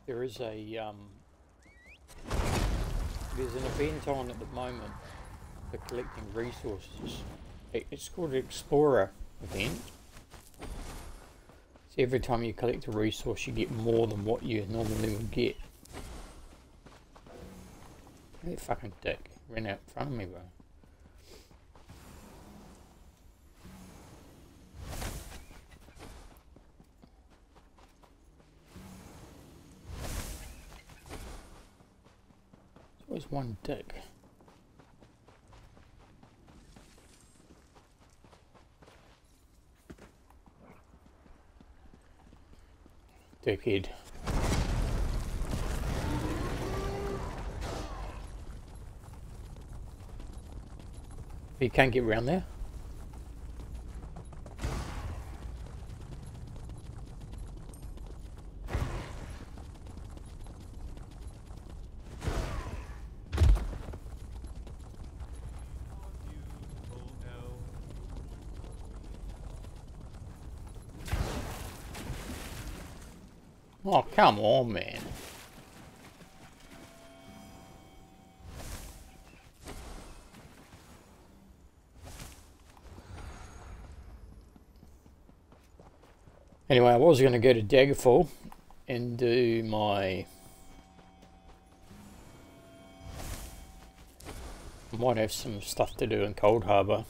There is a there's an event on at the moment for collecting resources. It's called an Explorer event. So every time you collect a resource, you get more than what you normally would get. That fucking dick ran out in front of me, bro. There's always one dick. Dickhead. You can't get around there. Oh, come on, man. Anyway, I was going to go to Daggerfall and do my... I might have some stuff to do in Coldharbour.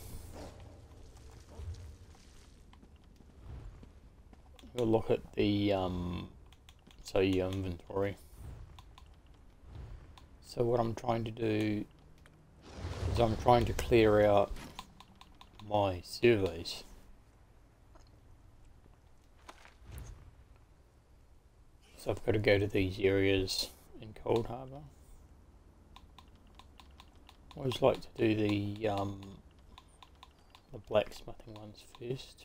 We'll look at the inventory. So what I'm trying to do is I'm trying to clear out my surveys. So I've got to go to these areas in Coldharbour. I always like to do the blacksmithing ones first.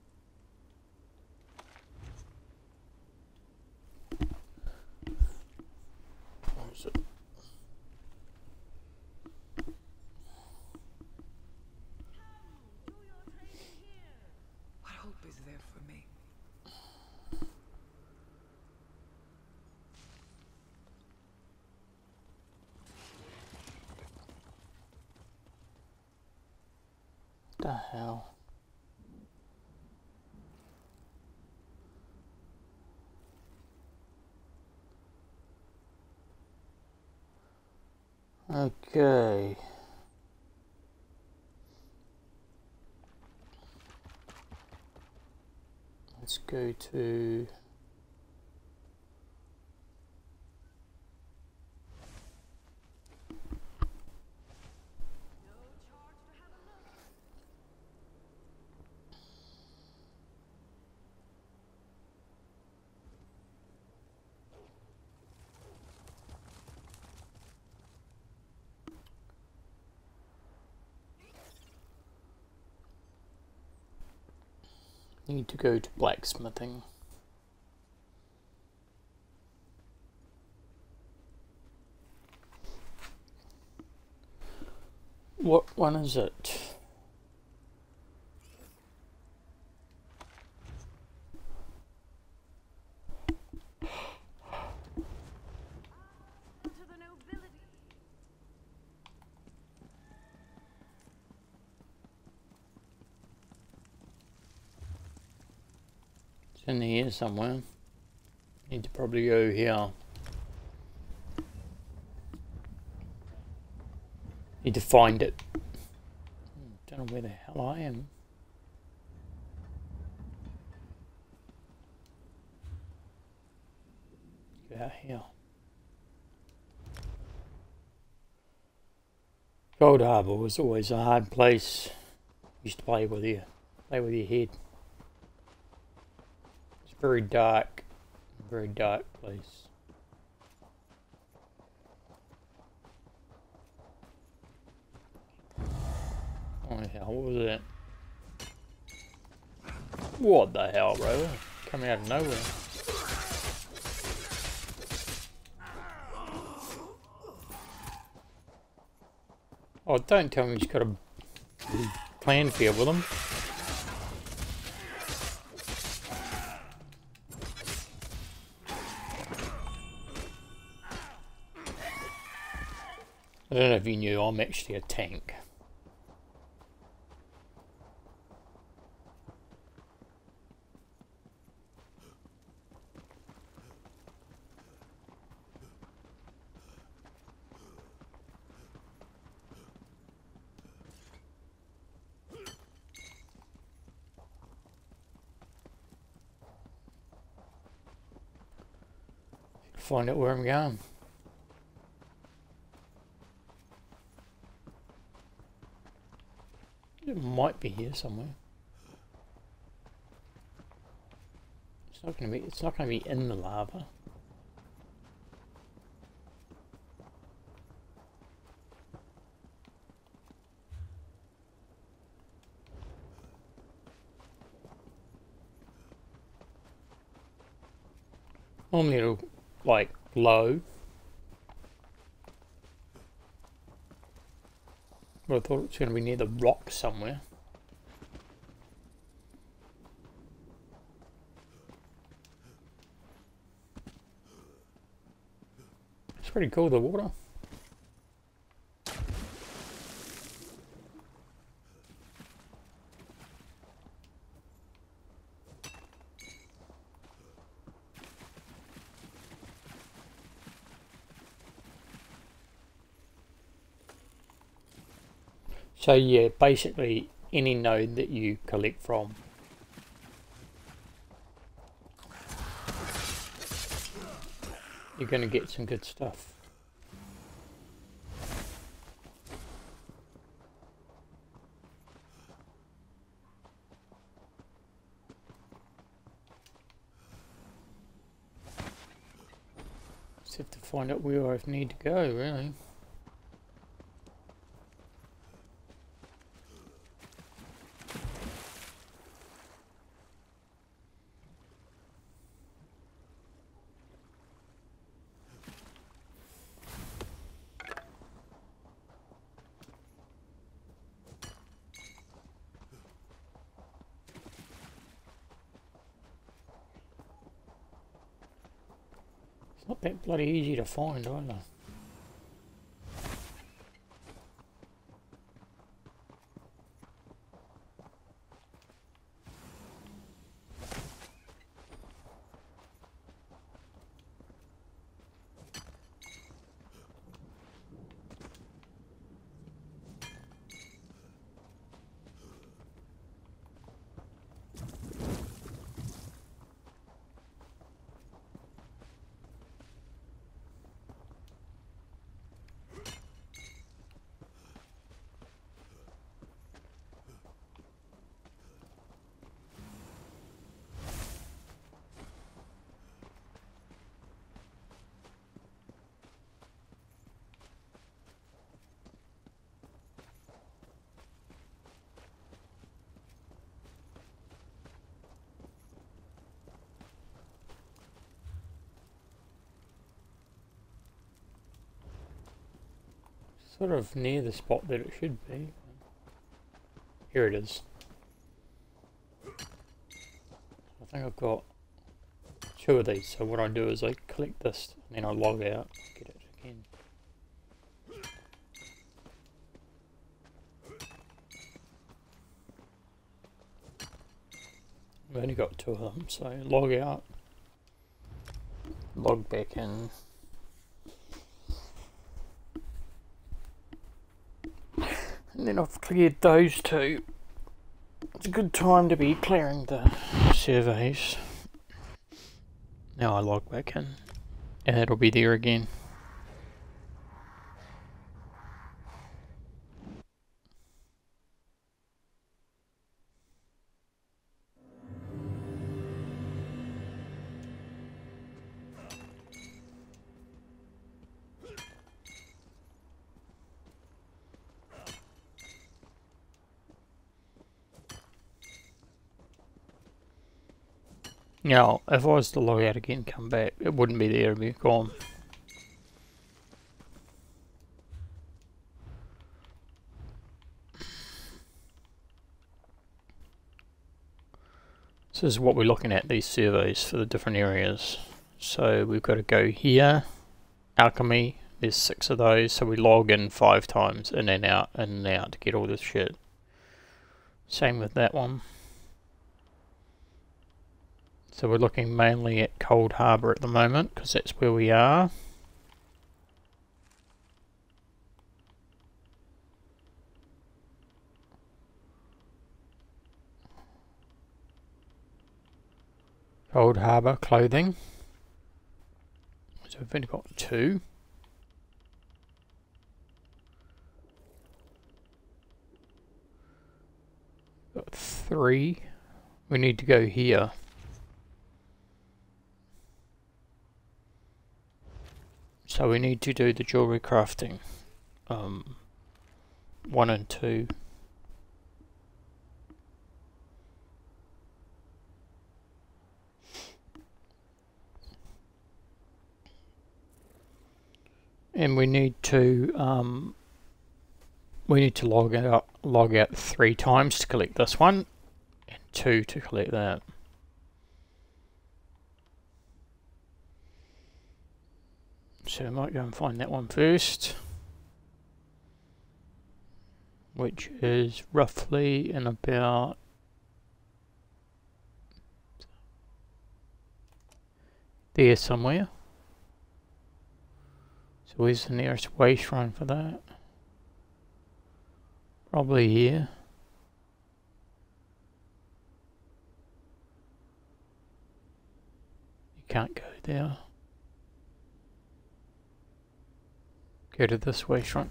Where is it? What hope is there for me? What the hell? Okay. Let's go to... Need to go to blacksmithing. What one is it? It's in here somewhere. Need to probably go here. Need to find it. Don't know where the hell I am. Get out here. Coldharbour was always a hard place. Used to play with your head. It's very dark place. Oh the hell, what was that? What the hell, bro? Coming out of nowhere. Oh, don't tell me he's got a plan for you with him. I don't know if you knew, I'm actually a tank. Find out where I'm going. It might be here somewhere. It's not gonna be in the lava. Normally it'll like low. But I thought it was going to be near the rock somewhere. It's pretty cool, the water. So yeah, basically any node that you collect from. You're going to get some good stuff. Just have to find out where I need to go, really. It's not that bloody easy to find either. Sort of near the spot that it should be. Here it is. I think I've got 2 of these, so what I do is I collect this and then I log out, get it again. I've only got 2 of them, so log out, log back in. And then I've cleared those 2. It's a good time to be clearing the surveys. Now I log back in, and it'll be there again. Now, if I was to log out again and come back, it wouldn't be there, it'd be gone. This is what we're looking at, these surveys for the different areas. So we've got to go here, alchemy, There's 6 of those, so we log in 5 times, in and out, to get all this shit. Same with that one. So we're looking mainly at Cold Harbour at the moment, because that's where we are. Cold Harbour clothing. So we've only got 2. Got 3. We need to go here. So we need to do the jewellery crafting. 1 and 2. And we need to log out 3 times to collect this one, and 2 to collect that. So I might go and find that one first, which is roughly in about there somewhere. So where's the nearest way shrine for that? Probably here. You can't go there. Go to this way shrine.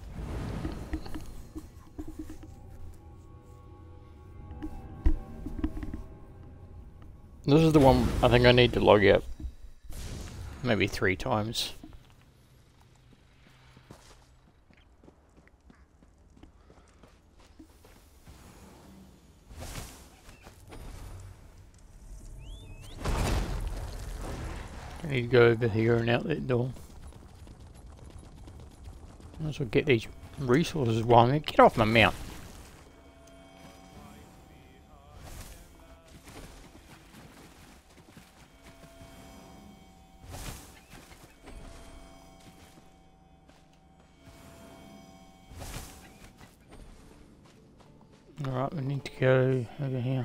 This is the one I think I need to log out maybe 3 times. I need to go over here and out that door. Might as well get these resources while I'm there. Get off my mount. Alright, we need to go over here.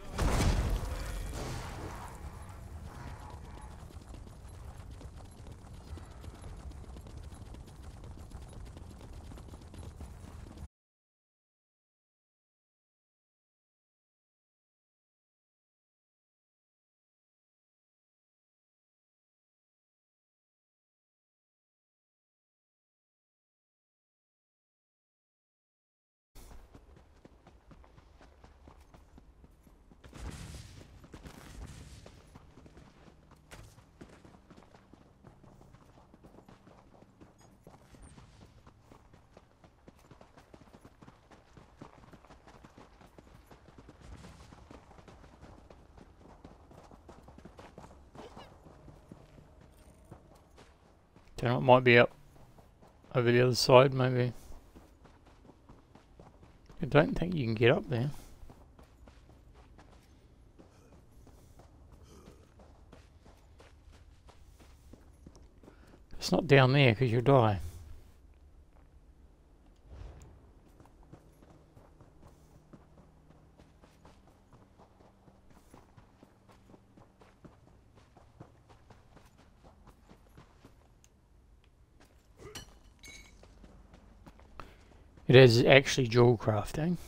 Don't know, it might be up over the other side, maybe. I don't think you can get up there. It's not down there because you'll die. It is actually jewel crafting.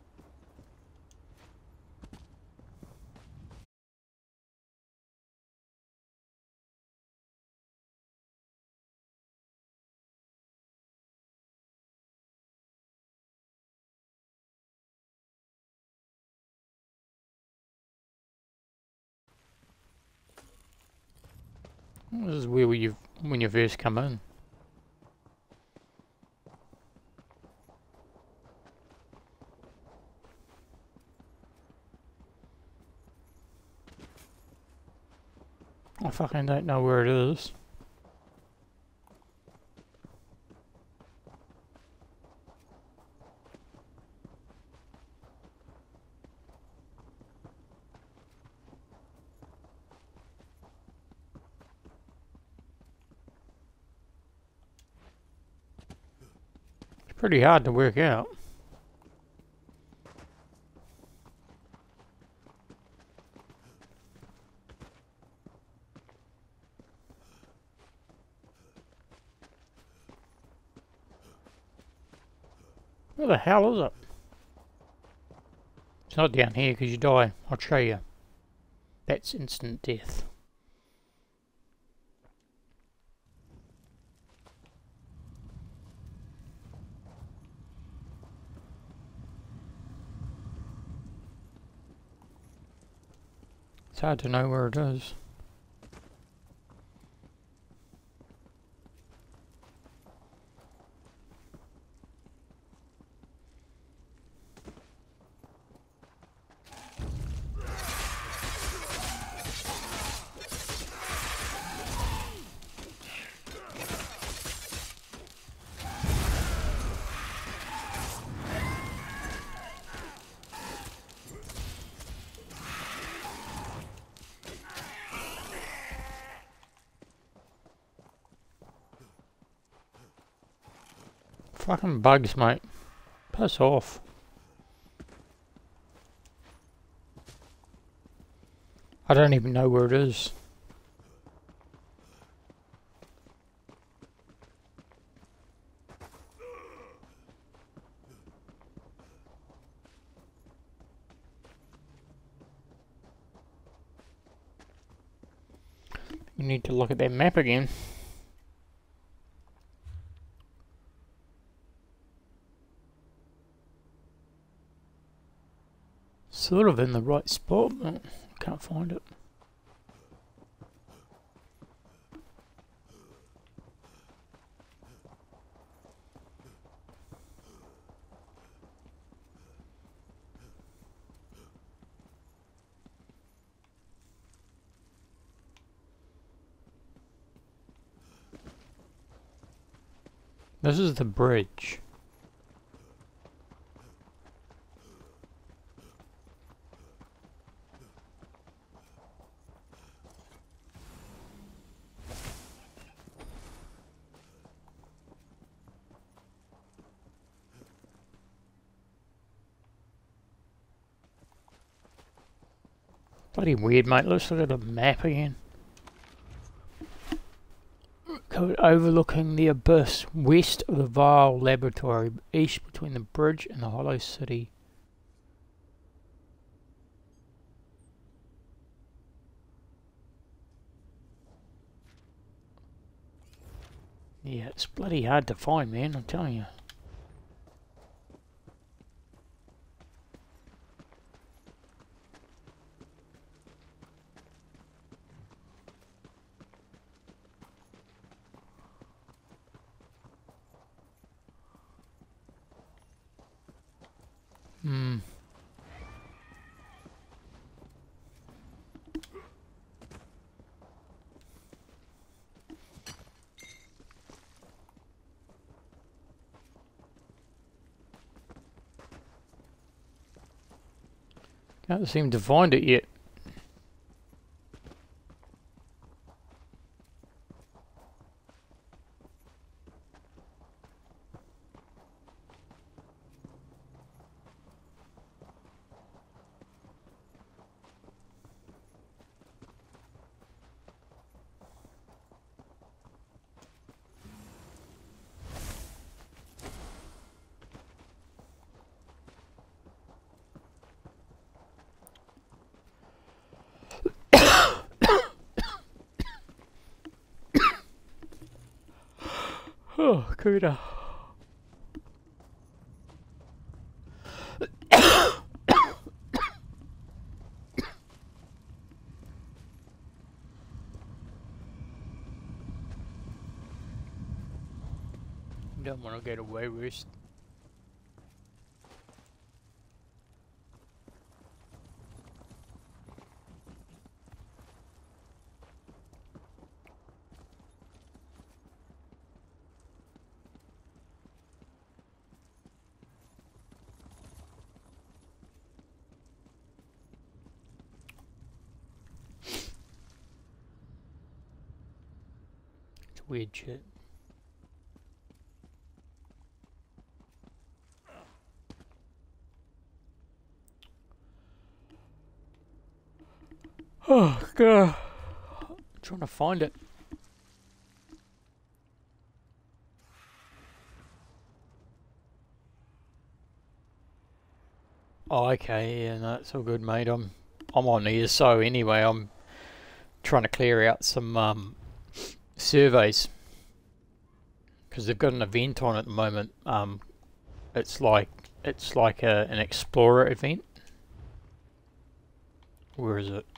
This is where when you first come in. I fucking don't know where it is. Pretty hard to work out. Where the hell is it? It's not down here because you die. I'll show you. That's instant death. It's hard to know where it is. Fucking bugs, mate. Piss off. I don't even know where it is. We need to look at that map again. Sort of in the right spot, but I can't find it. This is the bridge. Bloody weird, mate. Let's look at the map again. Overlooking the abyss, west of the Vile Laboratory, east between the bridge and the Hollow City. Yeah, it's bloody hard to find, man, I'm telling you. Can't seem to find it yet. Oh, Kuda. Don't want to get away with. It's weird shit. Trying to find it. Oh, okay, yeah, no, it's all good, mate. I'm on ESO anyway. I'm trying to clear out some surveys because they've got an event on at the moment. It's like an explorer event. Where is it?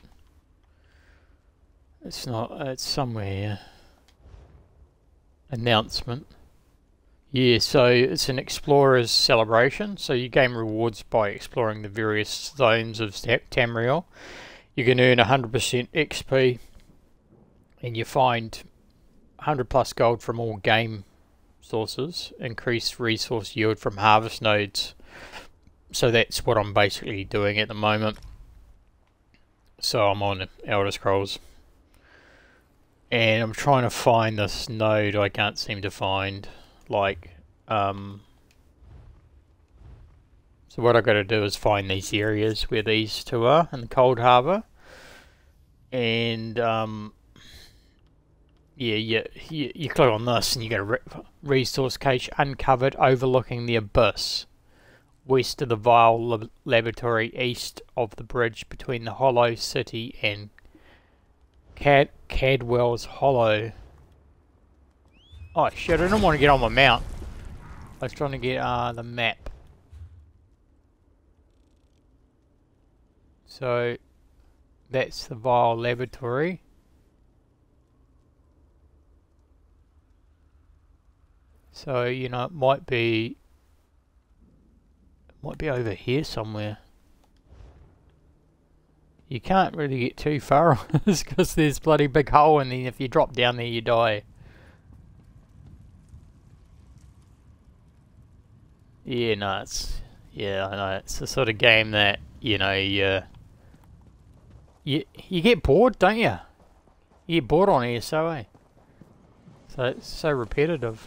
It's not. It's somewhere. Announcement. Yeah, so it's an explorer's celebration. So you gain rewards by exploring the various zones of Tamriel. You can earn 100% XP, and you find 100 plus gold from all game sources. Increased resource yield from harvest nodes. So that's what I'm basically doing at the moment. So I'm on Elder Scrolls. And I'm trying to find this node I can't seem to find. So what I've got to do is find these areas where these two are in the Cold Harbour. And you click on this and you get a resource cache uncovered overlooking the abyss. West of the Vile Laboratory, east of the bridge between the Hollow City and Cadwell's Hollow. Oh shit, I didn't want to get on my mount. I was trying to get the map. So that's the Vile Laboratory. So, you know, it might be over here somewhere. You can't really get too far on this because there's a bloody big hole, and then if you drop down there you die. Yeah, no, I know, it's the sort of game that, you know, you get bored, don't you? You get bored on ESO, eh? So it's so repetitive.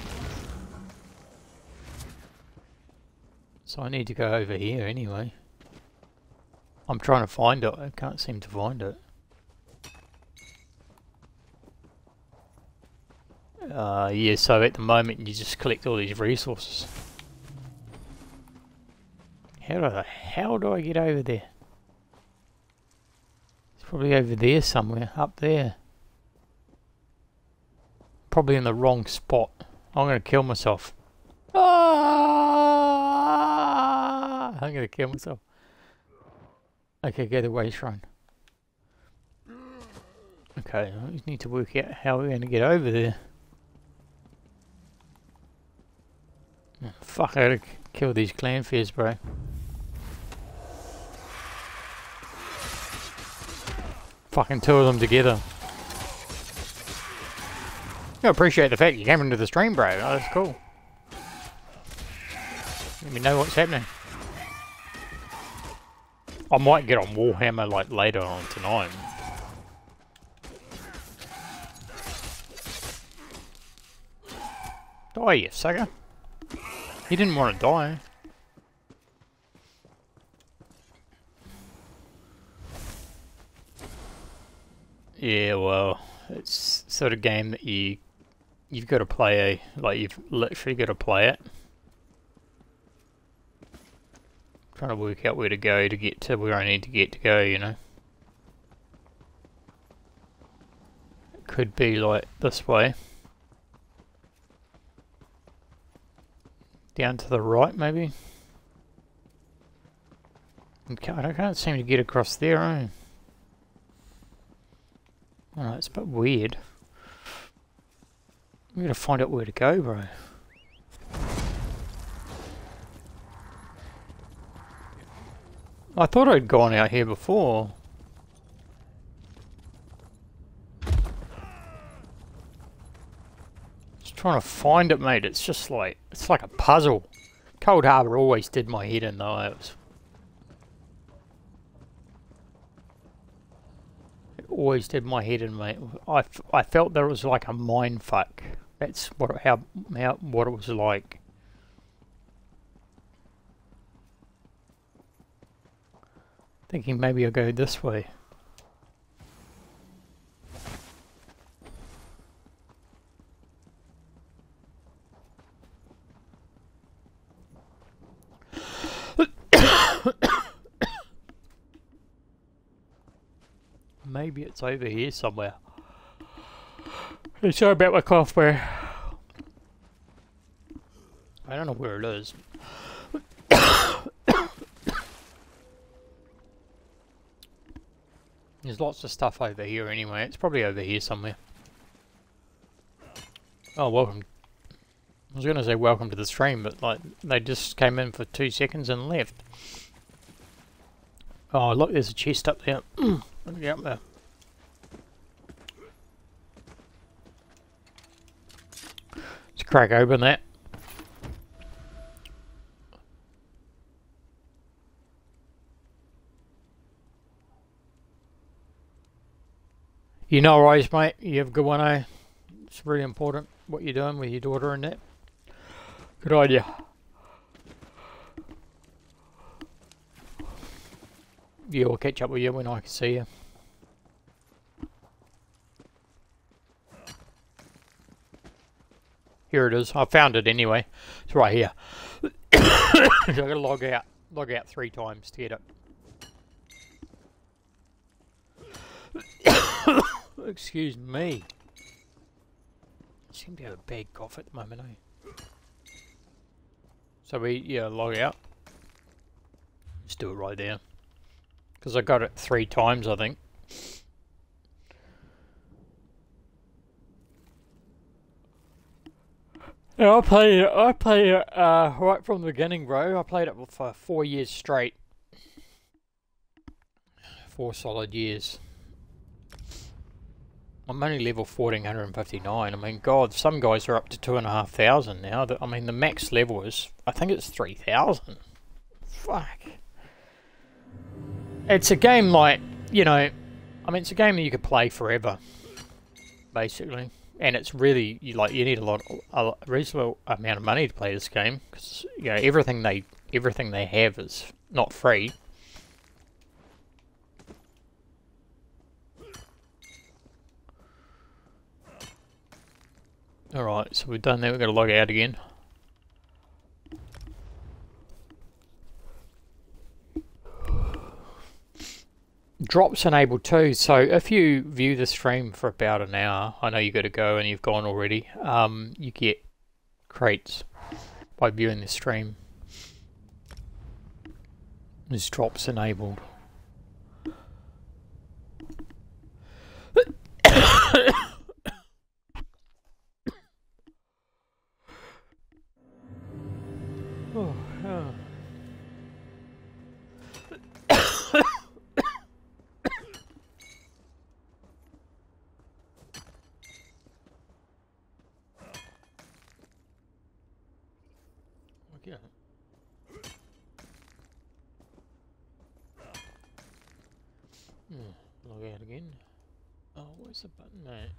So I need to go over here anyway. I'm trying to find it, I can't seem to find it. Yeah, so at the moment you just collect all these resources. How the hell do I get over there? It's probably over there somewhere, up there. Probably in the wrong spot. I'm gonna kill myself. Ah! I'm gonna kill myself. Okay, go to Way Shrine. Okay, I just need to work out how we're gonna get over there. Oh, fuck, I gotta kill these Clanfairs, bro. Fucking two of them together. I appreciate the fact you came into the stream, bro. Oh, that's cool. Let me know what's happening. I might get on Warhammer like later on tonight. Die, you sucker. He didn't want to die. Yeah, well, it's sort of game that you've got to play you've literally got to play it. Trying to work out where to go to get to where I need to get to go, you know. It could be like this way. Down to the right, maybe. I can't seem to get across there, eh? Oh, it's a bit weird. We gotta find out where to go, bro. I thought I'd gone out here before. Just trying to find it, mate. It's just like, it's like a puzzle. Cold Harbour always did my head in, though. It always did my head in, mate. I felt there was like a mind fuck. That's what it was like. Thinking maybe I'll go this way. Maybe it's over here somewhere. Sorry about my cough, bro. I don't know where it is. There's lots of stuff over here anyway. It's probably over here somewhere. Oh, welcome. I was going to say welcome to the stream, but like they just came in for 2 seconds and left. Oh, look, there's a chest up there. Let me get up there. Let's crack open that. You know, Rose, mate. You have a good one, eh? It's really important what you're doing with your daughter and that. Good idea. Yeah, I'll catch up with you when I can see you. Here it is. I found it anyway. It's right here. So I gotta log out 3 times to get it. Excuse me. I seem to have a bad cough at the moment, eh? So we, log out. Let's do it right there. Because I got it 3 times, I think. Yeah, I played it right from the beginning, bro. I played it for 4 years straight. 4 solid years. I'm only level 1459. I mean, God, some guys are up to 2,500 now. I mean, the max level is, I think it's 3,000. Fuck. It's a game like, you know, I mean, it's a game that you could play forever, basically. And it's really, you need a reasonable amount of money to play this game, because, you know, everything they have is not free. Alright, so we've done that, we've got to log out again. Drops enabled too, so if you view the stream for about an hour, I know you got to go and you've gone already, you get crates by viewing the stream. There's drops enabled. Oh, yeah. Okay. Log out again. Oh, where's the button, mate?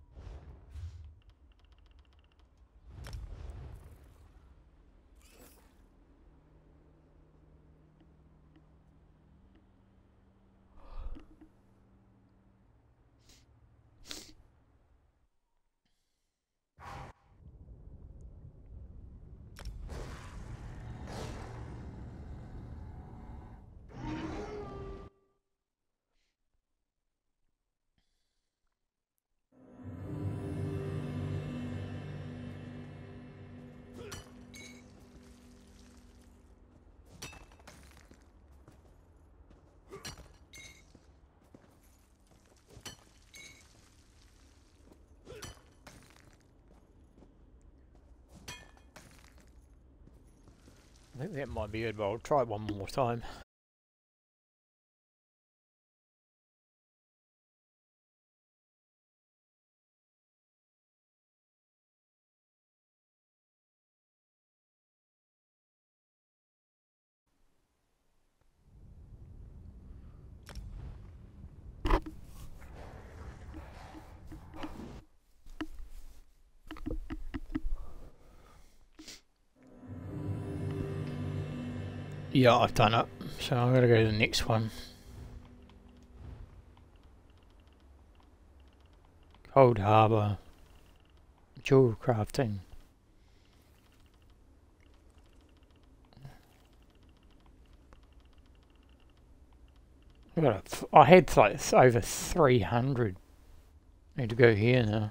I think that might be it, but I'll try it one more time. Yeah, I've done it. So I'm going to go to the next one. Cold Harbour. Jewel crafting. I had like over 300. Need to go here now.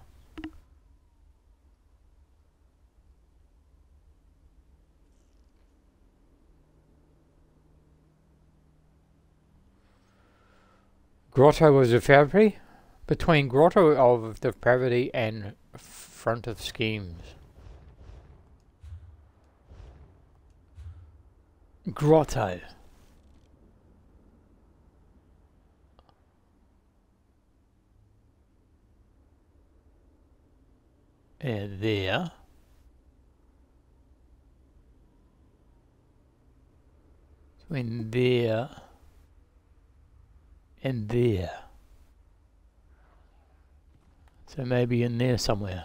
Grotto of Depravity? Between Grotto of Depravity and Front of Schemes. Grotto. There. Between there and there. So maybe in there somewhere.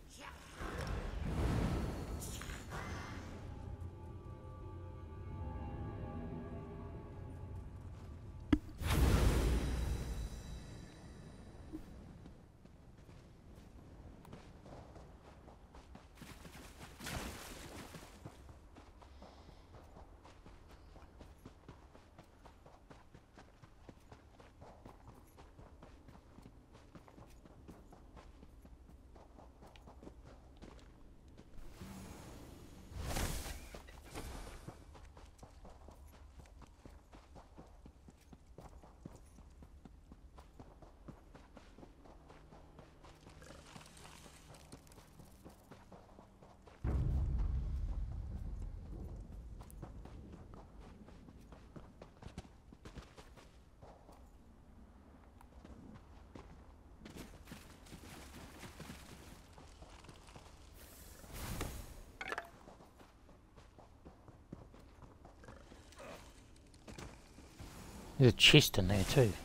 There's a chest in there too.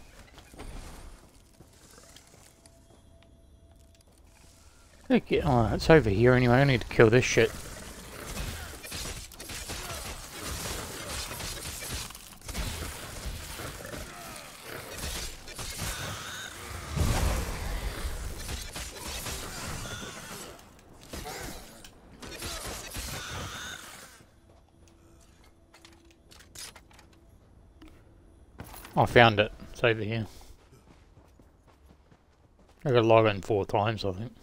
Okay, oh, it's over here anyway. I need to kill this shit. I found it. It's over here. I got to log in 4 times, I think.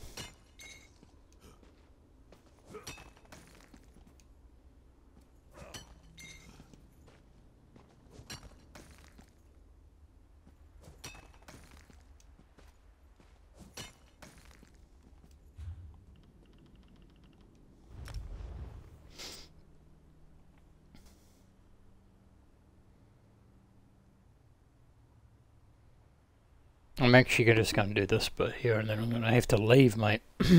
I'm actually just going to do this bit here and then I'm going to have to leave, mate.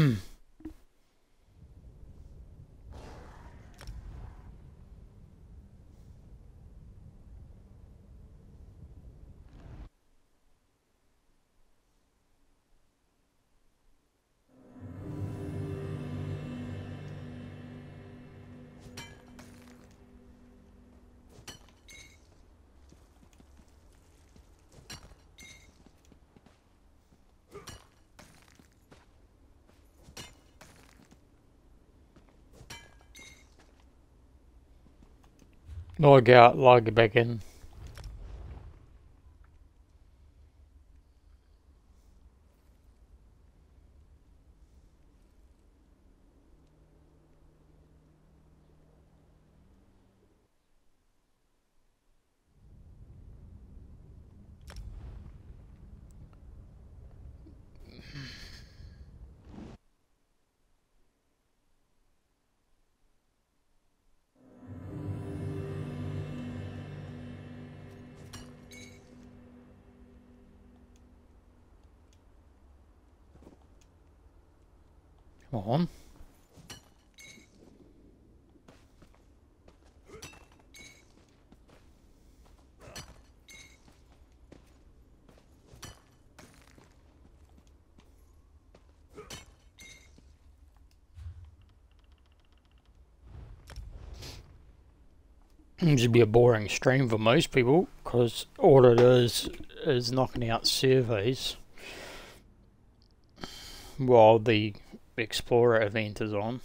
Log out, log back in. Come on. Seems to be a boring stream for most people because all it is knocking out surveys while the Explorer event is on.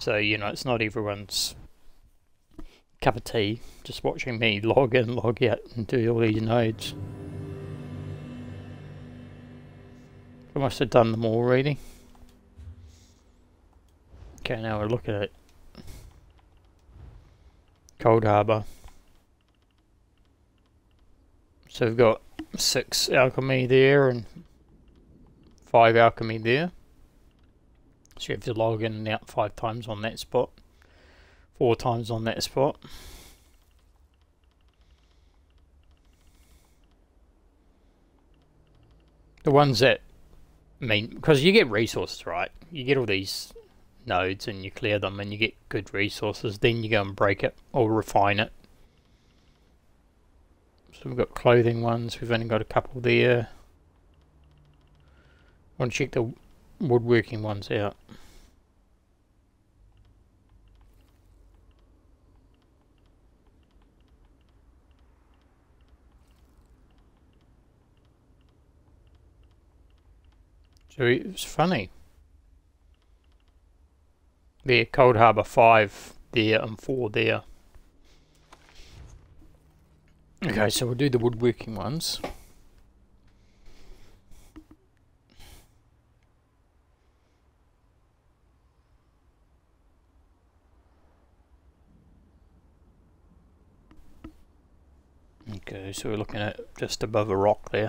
So, you know, it's not everyone's cup of tea, just watching me log in, log out and do all these nodes. I must have done them all already. Okay, now we're looking at Coldharbour. So we've got 6 alchemy there and 5 alchemy there. So you have to log in and out 5 times on that spot. 4 times on that spot. The ones that, I mean, because you get resources, right? You get all these nodes and you clear them and you get good resources, then you go and break it or refine it. So we've got clothing ones, we've only got a couple there. I want to check the woodworking ones out. So it's funny. There, Coldharbour 5 there and 4 there. Okay, so we'll do the woodworking ones. Okay, so we're looking at just above a rock there.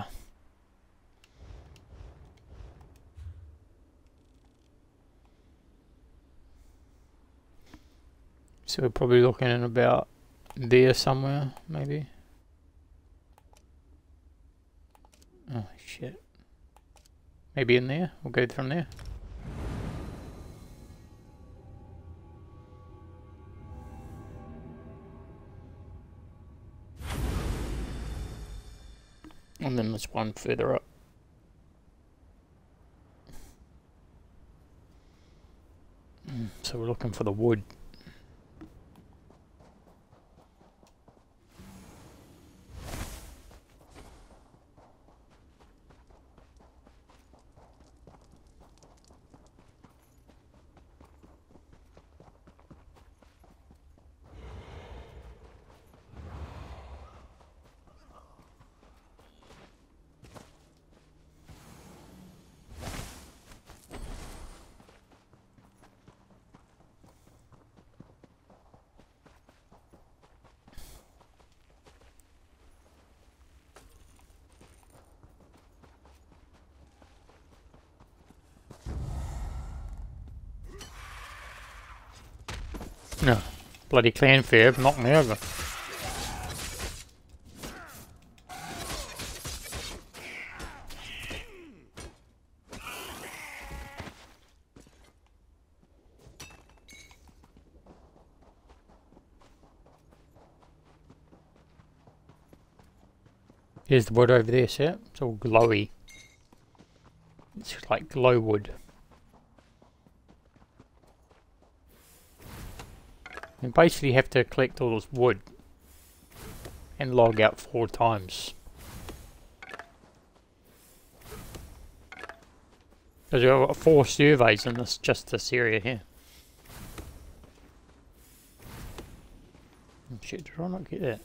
So we're probably looking at about there somewhere, maybe. Oh shit. Maybe in there? We'll go from there. And then there's one further up. So we're looking for the wood. No, bloody Clanfair knocked me over. Here's the wood over there, see it? It's all glowy. It's like glow wood. You basically have to collect all this wood and log out 4 times. Because we've got 4 surveys in this, just this area here. Oh, shit, did I not get that?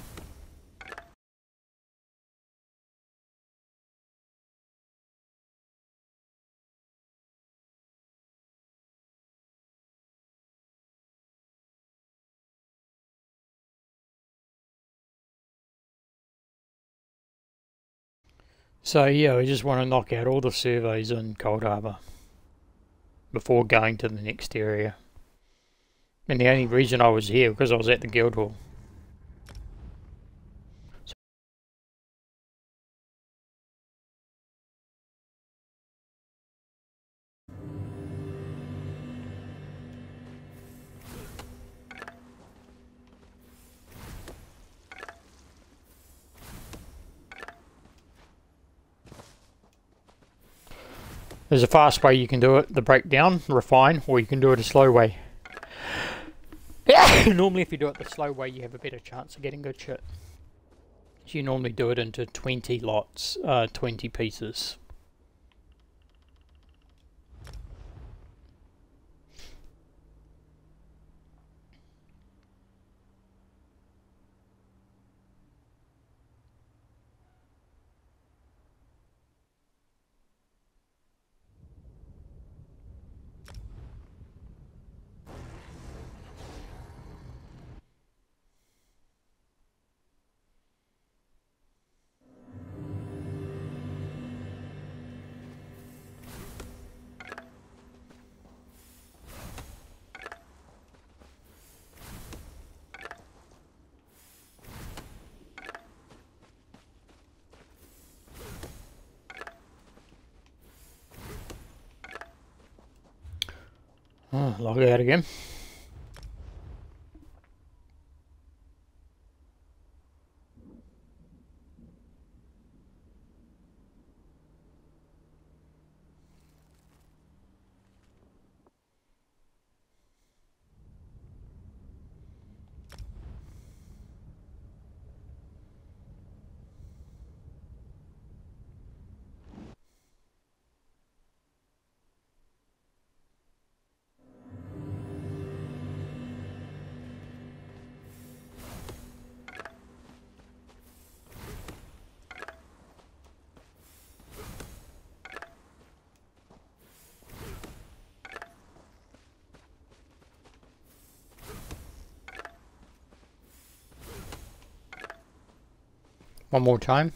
So yeah, we just want to knock out all the surveys in Coldharbour before going to the next area. And the only reason I was here because I was at the guild hall. There's a fast way you can do it, the breakdown, refine, or you can do it a slow way. Normally if you do it the slow way you have a better chance of getting good shit. So you normally do it into 20 lots, 20 pieces. log out again. One more time.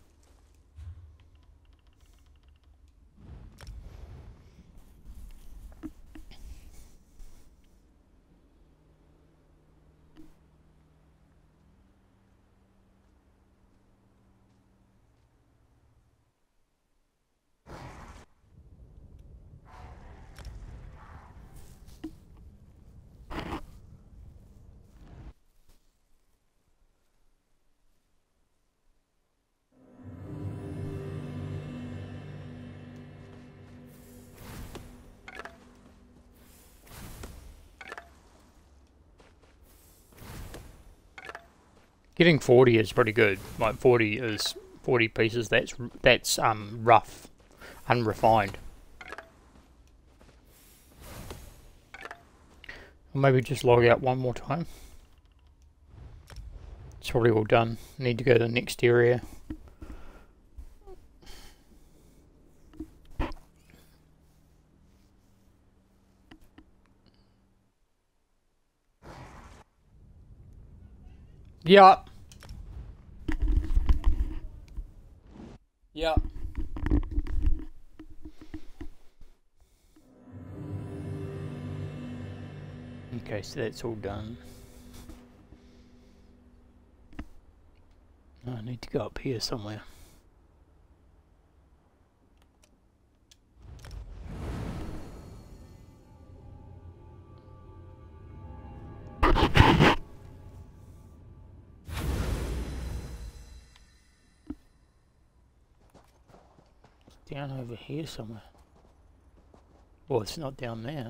Getting 40 is pretty good. Like 40 pieces. That's rough, unrefined. Or maybe just log out one more time. It's probably all done. Need to go to the next area. Yup. Yup. Okay, so that's all done. I need to go up here somewhere. It's down over here somewhere. Well, it's not down there.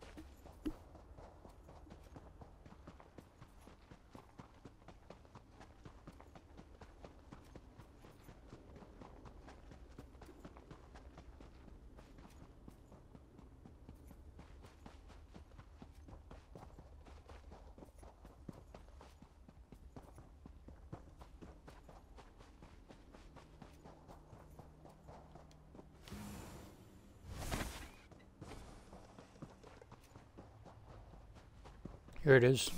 Here it is.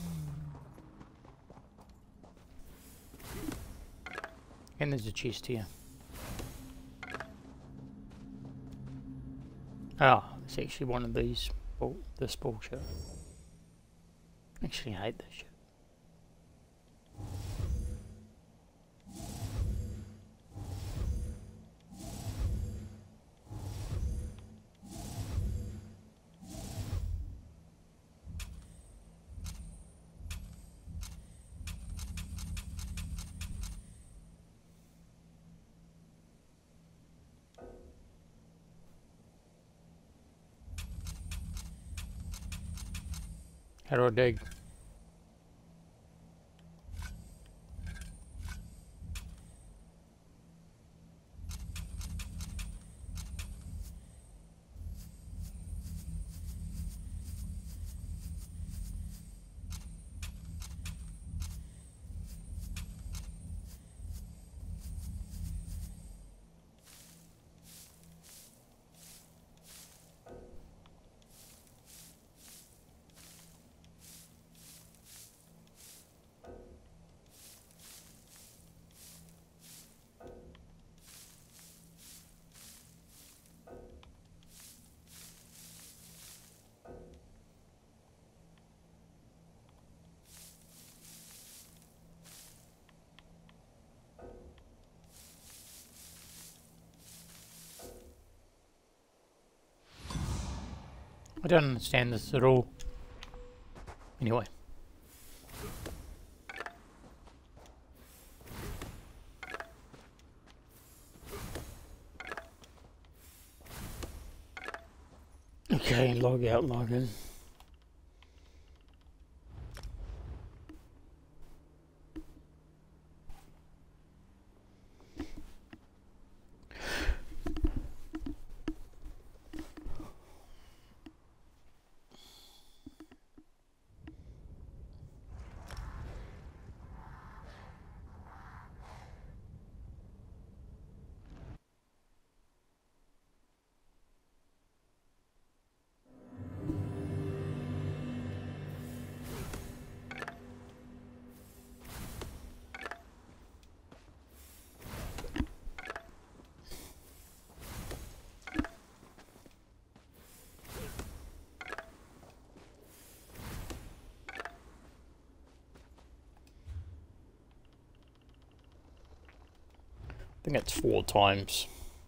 And there's a chest here. Ah, it's actually one of these. This bullshit. Actually, I hate this shit. How do I dig? don't understand this at all. Anyway. Okay, log out, log in. I think it's 4 times.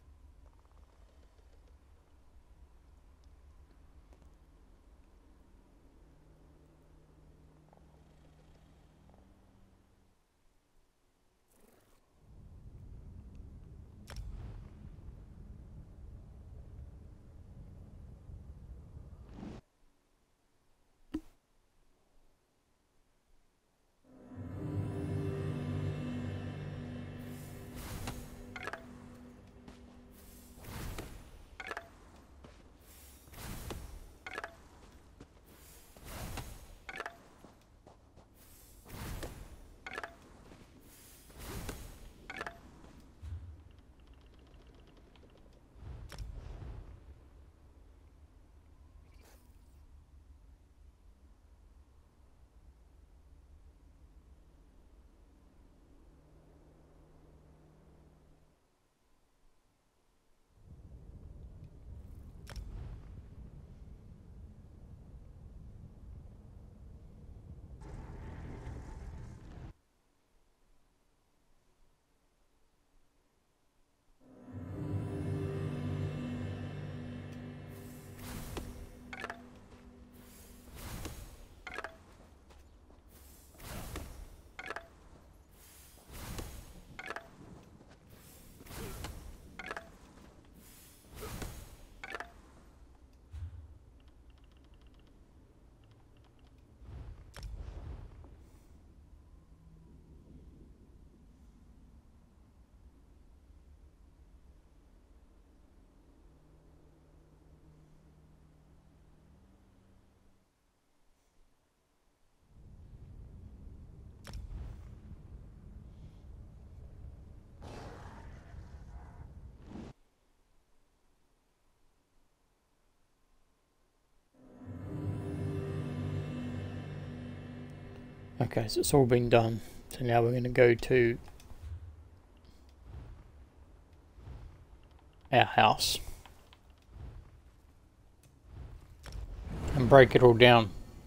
Okay, so it's all been done. So now we're going to go to our house and break it all down.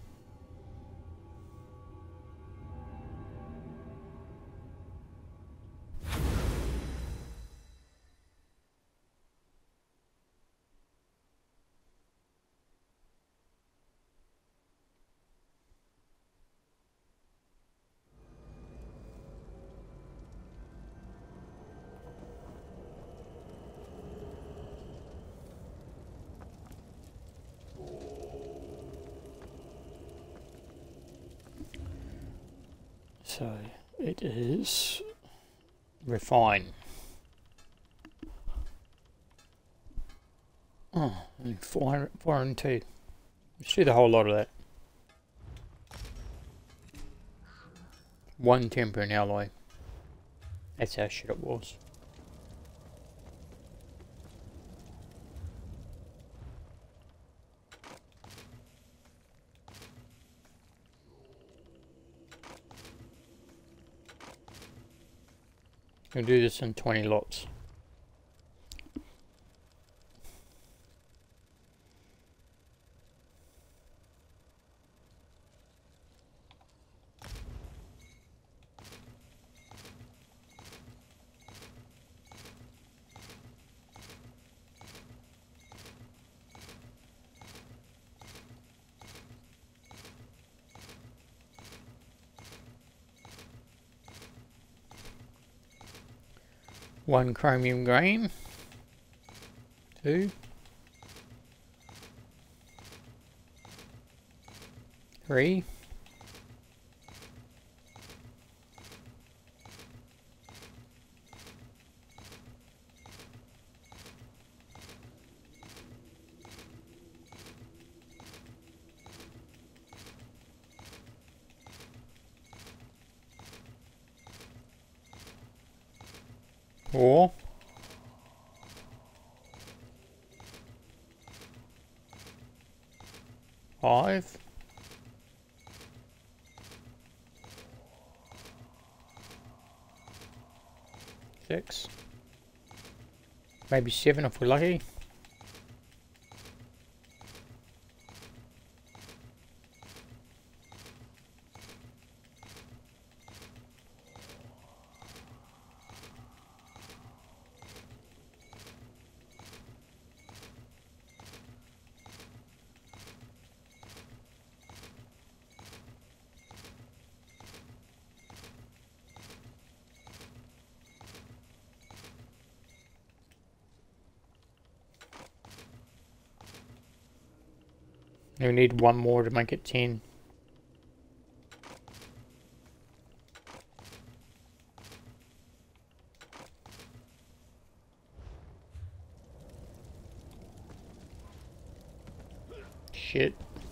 So it is refine. Oh, only 402. Let's do the whole lot of that. 1 temper and alloy. That's how shit it was. We'll do this in 20 lots. 1 chromium grain. 2. 3. 4. 5. 6. Maybe 7 if we're lucky. 'We need 1 more to make it 10. Shit.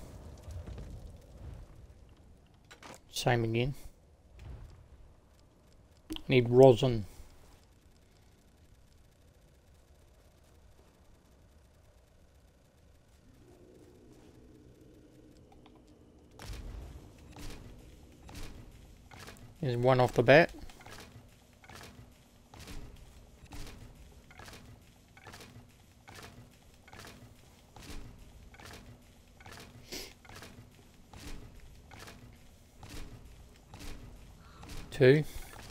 Same again. Need rosin. There's 1 off the bat. Two.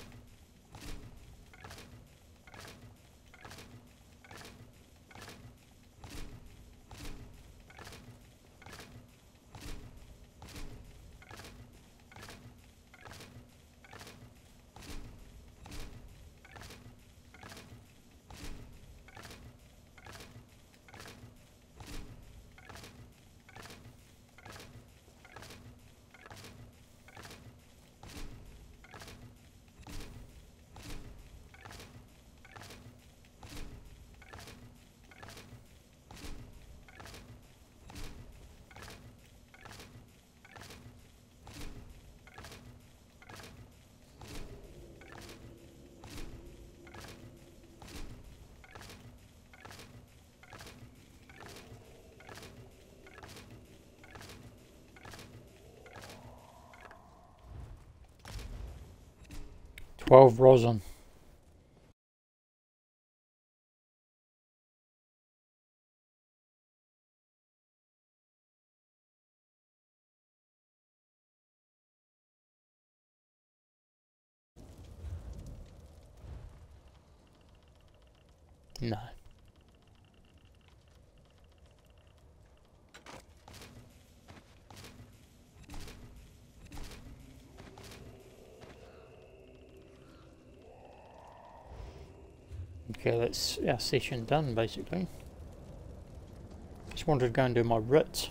12 rosin. No. Okay, that's our session done basically. Just wanted to go and do my writs.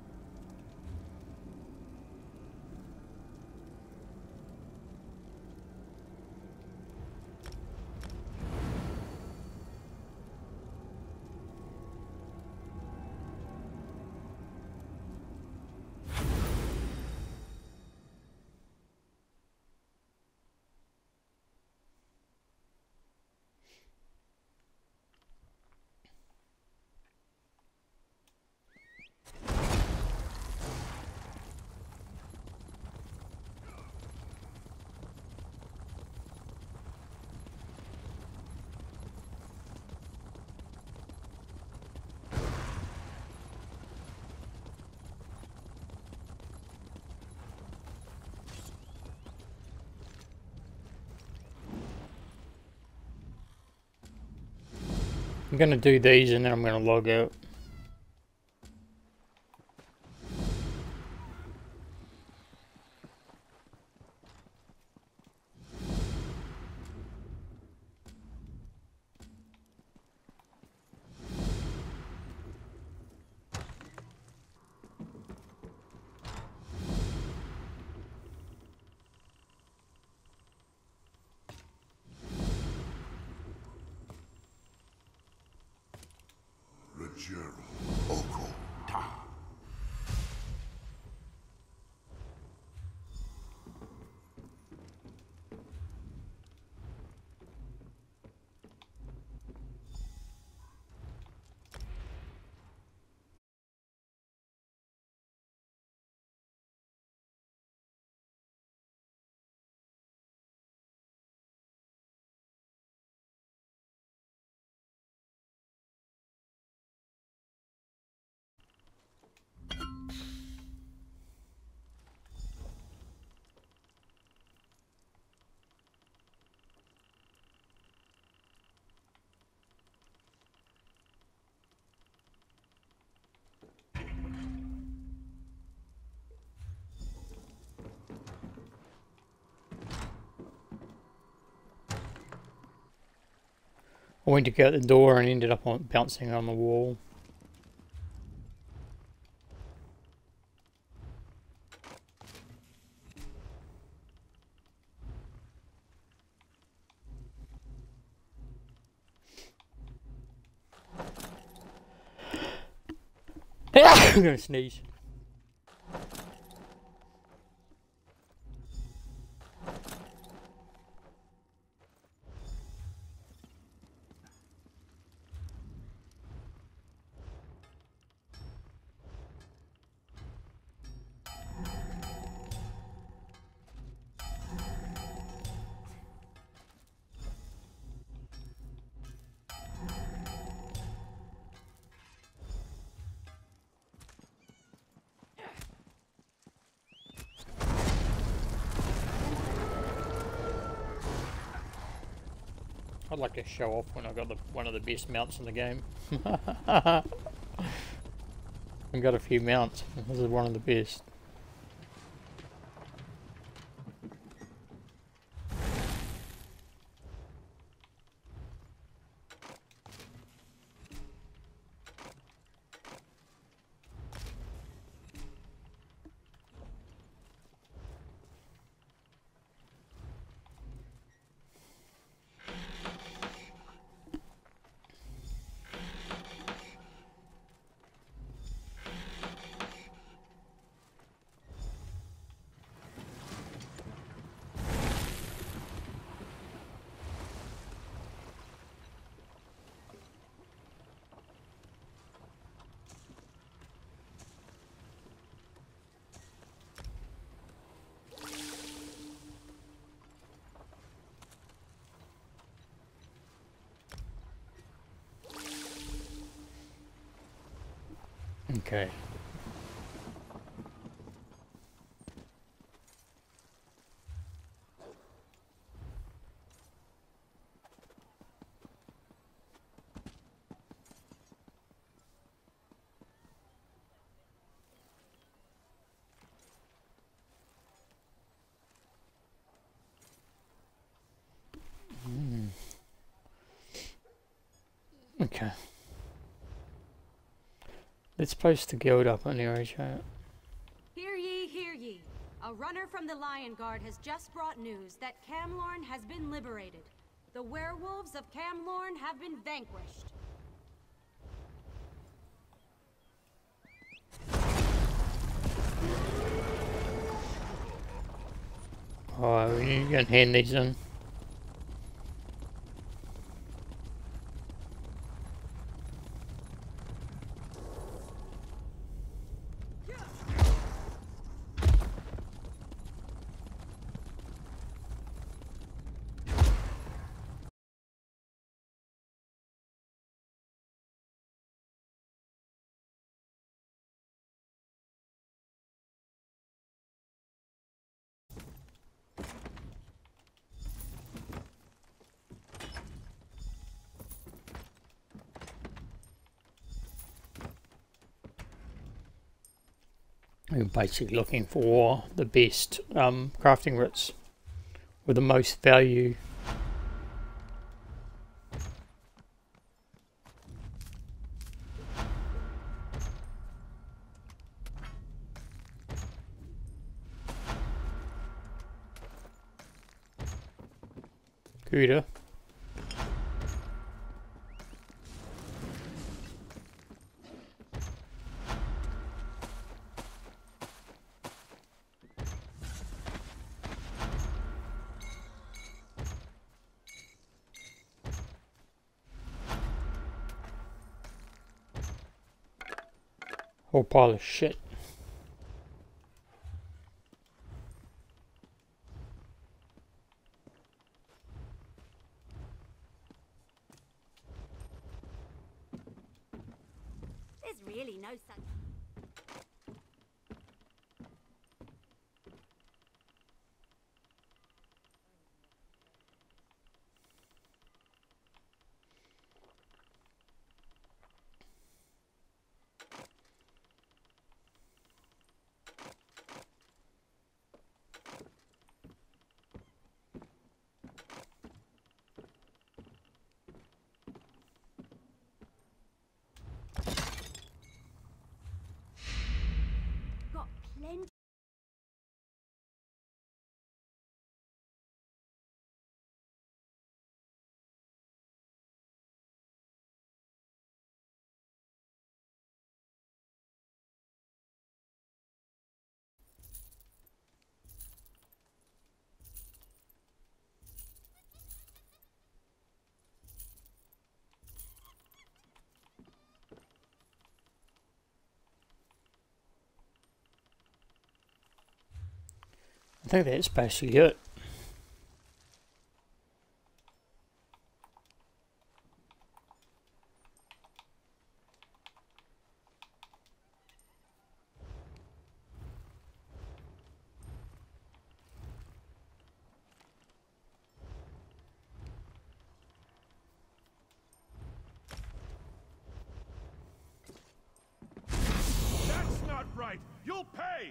I'm going to do these and then I'm going to log out. Gerald Oko Ta. I went to go out the door and ended up bouncing on the wall. I'm gonna sneeze. I'd like to show off when I got one of the best mounts in the game. I've got a few mounts. This is one of the best. Okay. Okay. Let's post the guild up on the area chat. Hear ye, hear ye. A runner from the Lion Guard has just brought news that Camlorn has been liberated. The werewolves of Camlorn have been vanquished. Oh, you can hand these in. We're basically looking for the best crafting writs with the most value. Whole pile of shit. There's really no such... Got plenty... I think that's basically it. That's not right! You'll pay!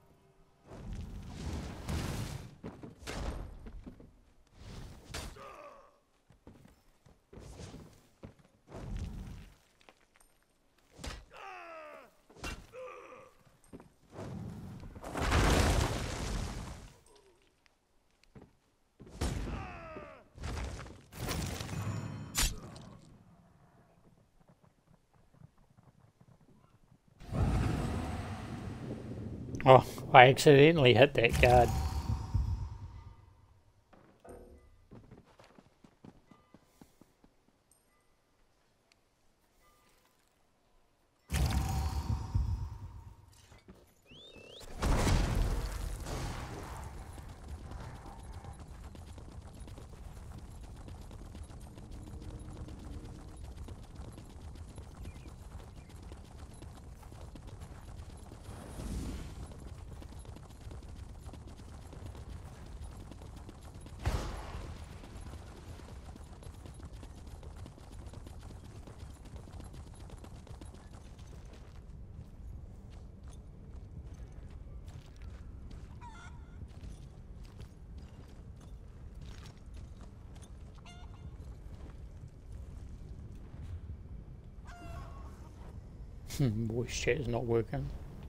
Oh, I accidentally hit that guard. Voice chat is not working.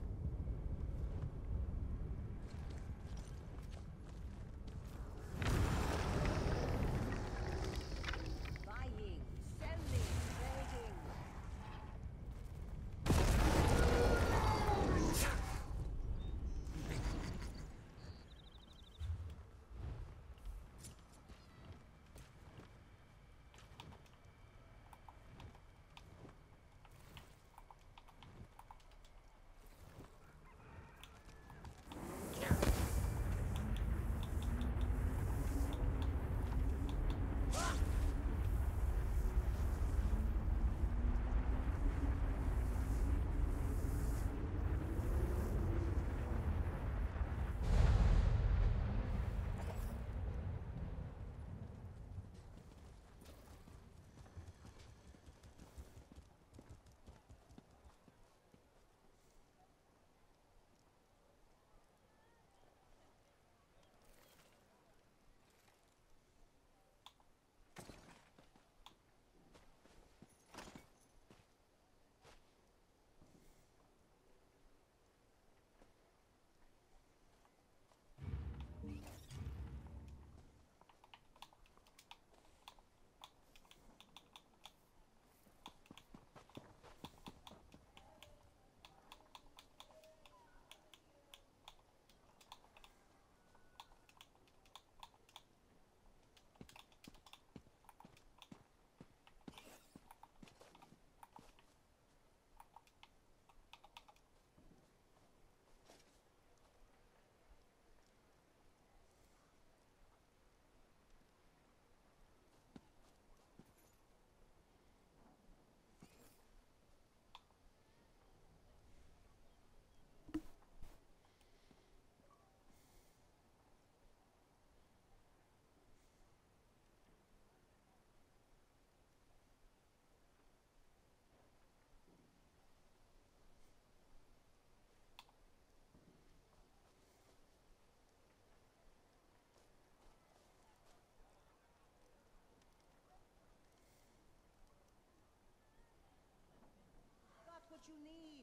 Buying, selling, trading. need.